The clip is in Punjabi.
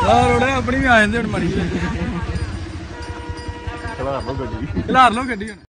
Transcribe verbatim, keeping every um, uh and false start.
ਆ ਰੋੜੇ ਆਪਣੀ ਵੀ ਆ ਜਾਂਦੇ ਹੁਣ ਮਾੜੀ ਖਿਲਾਰ ਲਓ ਗੱਡੀ ਖਿਲਾਰ ਲਓ ਗੱਡੀ ਹੁਣ